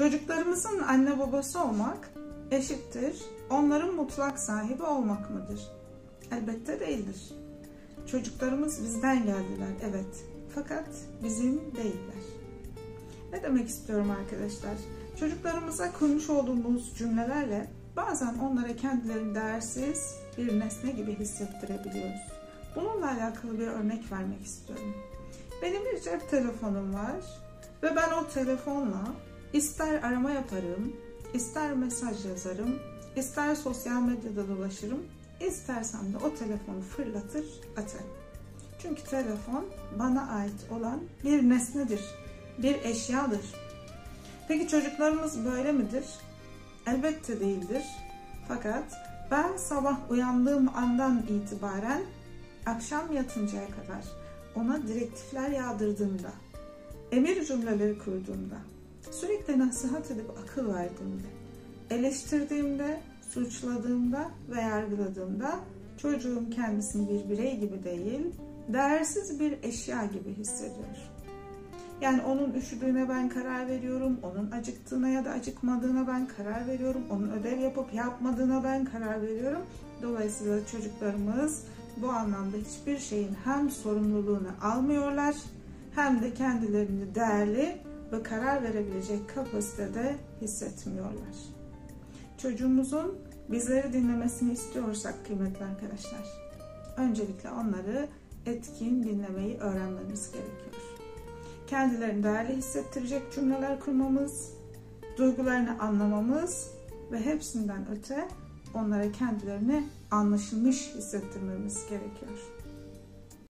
Çocuklarımızın anne babası olmak eşittir onların mutlak sahibi olmak mıdır? Elbette değildir. Çocuklarımız bizden geldiler, evet. Fakat bizim değiller. Ne demek istiyorum arkadaşlar? Çocuklarımıza kurmuş olduğumuz cümlelerle bazen onlara kendilerini değersiz bir nesne gibi hissettirebiliyoruz. Bununla alakalı bir örnek vermek istiyorum. Benim bir cep telefonum var ve ben o telefonla ister arama yaparım, ister mesaj yazarım, ister sosyal medyada dolaşırım, istersem de o telefonu fırlatır atarım. Çünkü telefon bana ait olan bir nesnedir, bir eşyadır. Peki çocuklarımız böyle midir? Elbette değildir. Fakat ben sabah uyandığım andan itibaren akşam yatıncaya kadar ona direktifler yağdırdığımda, emir cümleleri kurduğumda, sürekli nasihat edip akıl verdiğimde, eleştirdiğimde, suçladığımda ve yargıladığımda çocuğum kendisini bir birey gibi değil, değersiz bir eşya gibi hissediyor. Yani onun üşüdüğüne ben karar veriyorum, onun acıktığına ya da acıkmadığına ben karar veriyorum, onun ödev yapıp yapmadığına ben karar veriyorum. Dolayısıyla çocuklarımız bu anlamda hiçbir şeyin hem sorumluluğunu almıyorlar, hem de kendilerini değerli ve karar verebilecek kapasitede hissetmiyorlar. Çocuğumuzun bizleri dinlemesini istiyorsak kıymetli arkadaşlar, öncelikle onları etkin dinlemeyi öğrenmemiz gerekiyor. Kendilerini değerli hissettirecek cümleler kurmamız, duygularını anlamamız ve hepsinden öte onlara kendilerini anlaşılmış hissettirmemiz gerekiyor.